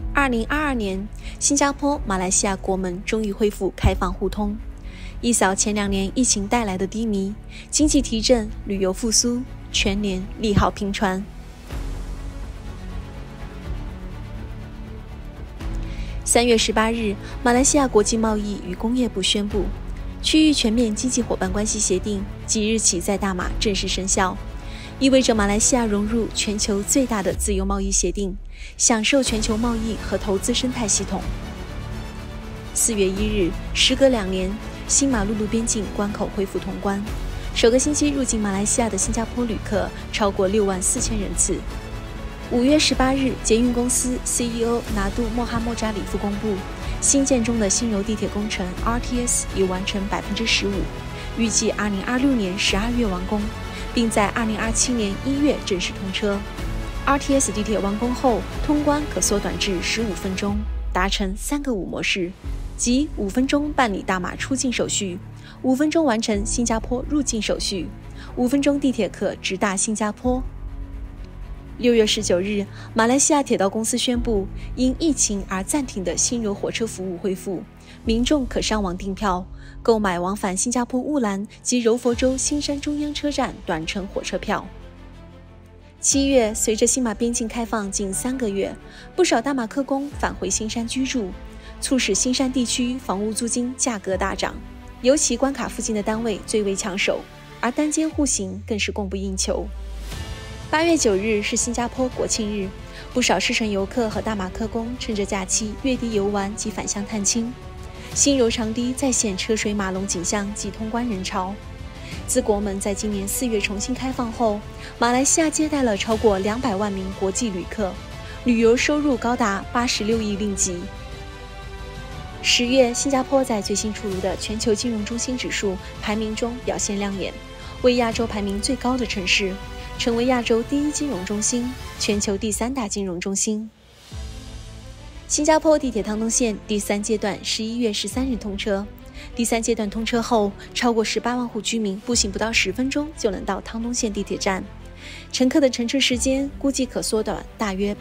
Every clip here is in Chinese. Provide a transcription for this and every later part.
2022年，新加坡、马来西亚国门终于恢复开放互通，一扫前2年疫情带来的低迷，经济提振，旅游复苏，全年利好频传。3月18日，马来西亚国际贸易与工业部宣布，区域全面经济伙伴关系协定即日起在大马正式生效，意味着马来西亚融入全球最大的自由贸易协定，享受全球贸易和投资生态系统。4月1日，时隔2年，新马陆路边境关口恢复通关，首个星期入境马来西亚的新加坡旅客超过6万4千人次。5月18日，捷运公司 CEO 拿督莫哈莫扎里夫公布，新建中的新柔地铁工程 RTS 已完成15%，预计2026年12月完工，并在2027年1月正式通车。RTS 地铁完工后，通关可缩短至15分钟，达成3个5模式，即5分钟办理大马出境手续，5分钟完成新加坡入境手续，5分钟地铁可直达新加坡。6月19日，马来西亚铁道公司宣布，因疫情而暂停的新柔火车服务恢复，民众可上网订票，购买往返新加坡乌兰及柔佛州新山中央车站短程火车票。7月，随着新马边境开放近3个月，不少大马客工返回新山居住，促使新山地区房屋租金价格大涨，尤其关卡附近的单位最为抢手，而单间户型更是供不应求。8月9日是新加坡国庆日，不少试乘游客和大马客工趁着假期越地游玩及返乡探亲，新柔长堤再现车水马龙景象及通关人潮。自国门在今年4月重新开放后，马来西亚接待了超过200万名国际旅客，旅游收入高达86亿令吉。10月，新加坡在最新出炉的全球金融中心指数排名中表现亮眼，为亚洲排名最高的城市，成为亚洲第1金融中心，全球第3大金融中心。新加坡地铁汤东线第3阶段11月13日通车，第3阶段通车后，超过18万户居民步行不到10分钟就能到汤东线地铁站，乘客的乘车时间估计可缩短大约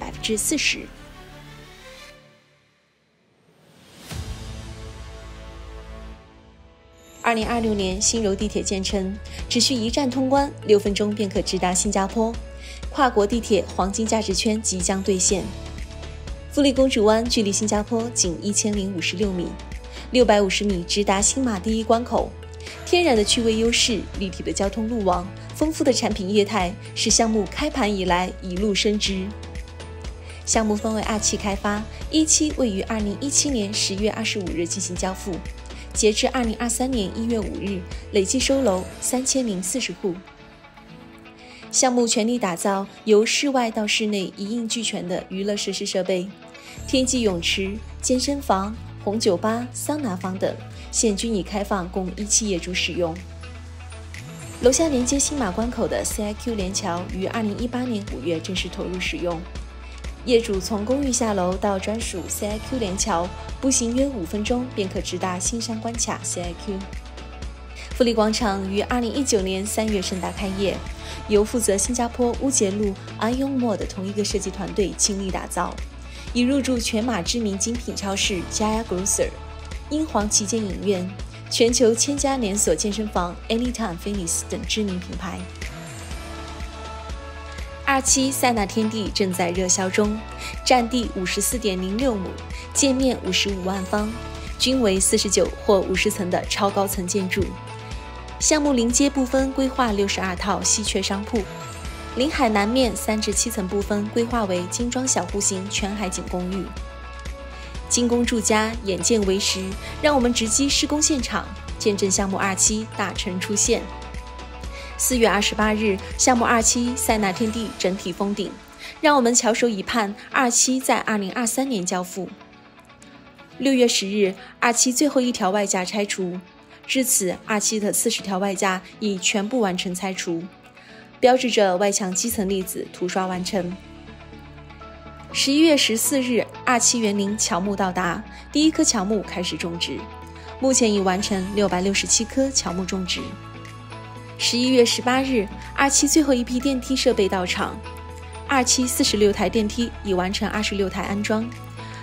40%。2026年新柔地铁建成，只需1站通关，6分钟便可直达新加坡，跨国地铁黄金价值圈即将兑现。富丽公主湾距离新加坡仅1056米，650米直达新马第1关口，天然的区位优势、立体的交通路网、丰富的产品业态，使项目开盘以来一路升值。项目分为2期开发，1期位于2017年10月25日进行交付，截至2023年1月5日，累计收楼3040户。项目全力打造由室外到室内一应俱全的娱乐设施设备，天际泳池、健身房、红酒吧、桑拿房等，现均已开放供1期业主使用。楼下连接新马关口的 CIQ 联桥于2018年5月正式投入使用，业主从公寓下楼到专属 CIQ 联桥，步行约5分钟便可直达新山关卡 CIQ。富丽广场于2019年3月盛大开业，由负责新加坡乌节路 Ion Mall 的同一个设计团队倾力打造，已入驻全马知名精品超市 Jaya Grocer、英皇旗舰影院、全球1000家连锁健身房 Anytime Fitness 等知名品牌。2期塞纳天地正在热销中，占地54.06亩，建面55万方，均为49或50层的超高层建筑。项目临街部分规划62套稀缺商铺，临海南面3至7层部分规划为精装小户型全海景公寓。精工住家，眼见为实，让我们直击施工现场，见证项目2期大成出现。4月28日，项目2期塞纳天地整体封顶，让我们翘首以盼2期在2023年交付。6月10日，2期最后1条外架拆除，至此2期的40条外架已全部完成拆除，标志着外墙基层粒子涂刷完成。11月14日，2期园林乔木到达，第1棵乔木开始种植，目前已完成667棵乔木种植。11月18日，2期最后一批电梯设备到场，2期46台电梯已完成26台安装，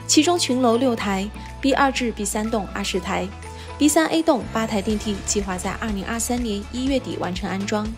其中群楼6台 ，B2 至 B3 栋20台 ，B3A 栋8台电梯计划在2023年1月底完成安装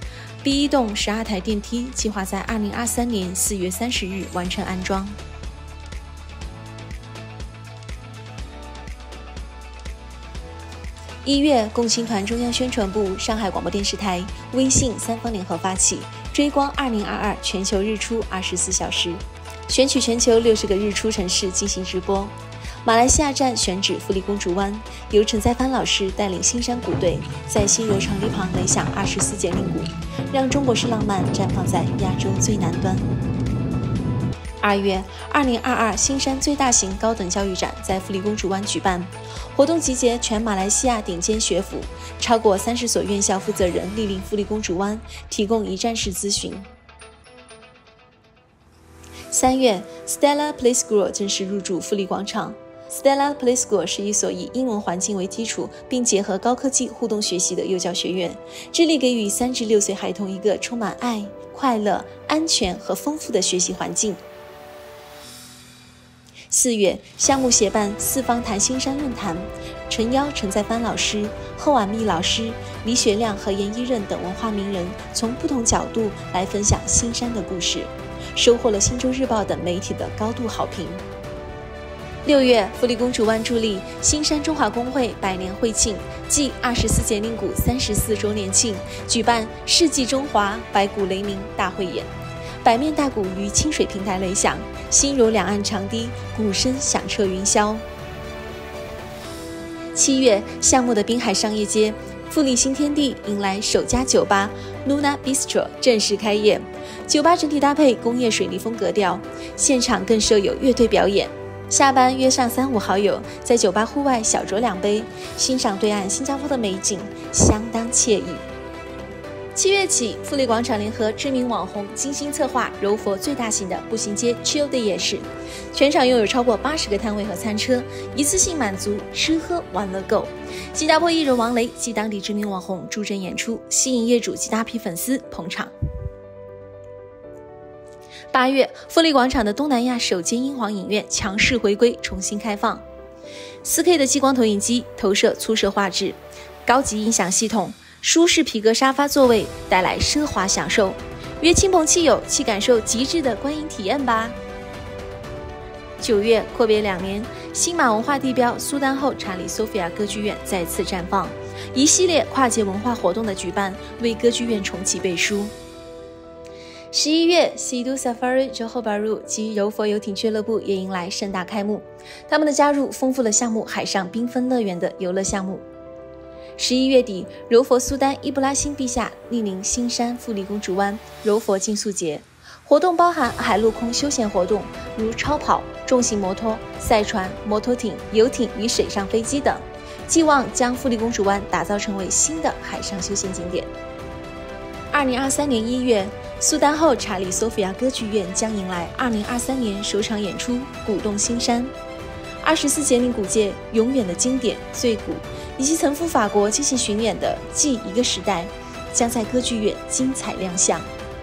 ，B1 栋12台电梯计划在2023年4月30日完成安装。1月，共青团中央宣传部、上海广播电视台、微信3方联合发起追光2022全球日出24小时，选取全球60个日出城市进行直播。马来西亚站选址富丽公主湾，由陈在帆老师带领新山鼓队在新柔长堤旁擂响24节令鼓，让中国式浪漫绽放在亚洲最南端。2月，2022新山最大型高等教育展在富丽公主湾举办，活动集结全马来西亚顶尖学府，超过30所院校负责人莅临富丽公主湾，提供一站式咨询。3月 ，Stella Play School 正式入驻富丽广场。Stella Play School 是一所以英文环境为基础，并结合高科技互动学习的幼教学院，致力给予3至6岁孩童一个充满爱、快乐、安全和丰富的学习环境。4月，项目协办4方谈新山论坛，诚邀陈在帆老师、贺婉蜜老师、李雪亮和严一任等文化名人，从不同角度来分享新山的故事，收获了《新洲日报》等媒体的高度好评。6月，富丽公主湾助力新山中华工会100年会庆暨24节令鼓34周年庆，举办世纪中华百鼓雷鸣大汇演。百面大鼓于清水平台擂响，新柔两岸长堤鼓声响彻云霄。7月，项目的滨海商业街富丽新天地迎来首家酒吧 Luna Bistro 正式开业，酒吧整体搭配工业水泥风格调，现场更设有乐队表演。下班约上3、5好友，在酒吧户外小酌2杯，欣赏对岸新加坡的美景，相当惬意。7月起，富丽广场联合知名网红精心策划柔佛最大型的步行街 Chill Day 夜市，全场拥有超过80个摊位和餐车，一次性满足吃喝玩乐购。新加坡艺人王雷及当地知名网红助阵演出，吸引业主及大批粉丝捧场。8月，富丽广场的东南亚首间英皇影院强势回归，重新开放。4K 的激光投影机投射粗摄画质，高级音响系统，舒适皮革沙发座位带来奢华享受，约亲朋戚友去感受极致的观影体验吧。9月，阔别2年，新马文化地标苏丹后查理索菲亚歌剧院再次绽放，一系列跨界文化活动的举办为歌剧院重启背书。11月 ，Sea Safari Johor Bahru 及柔佛游艇俱乐部也迎来盛大开幕，他们的加入丰富了项目海上缤纷乐园的游乐项目。11月底，柔佛苏丹伊布拉辛陛下莅临新山富丽公主湾柔佛竞速节，活动包含海陆空休闲活动，如超跑、重型摩托、赛船、摩托艇、游艇与水上飞机等，寄望将富丽公主湾打造成为新的海上休闲景点。2023年1月，苏丹后查理索菲亚歌剧院将迎来2023年首场演出《鼓动新山》。24节令鼓界永远的经典醉鼓，以及曾赴法国进行巡演的《记一个时代》，将在歌剧院精彩亮相。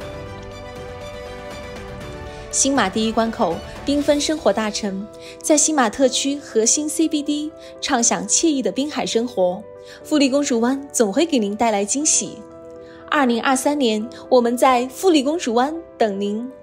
新马第一关口，缤纷生活大城，在新马特区核心 CBD 畅享惬意的滨海生活，富丽公主湾总会给您带来惊喜。2023年，我们在富丽公主湾等您。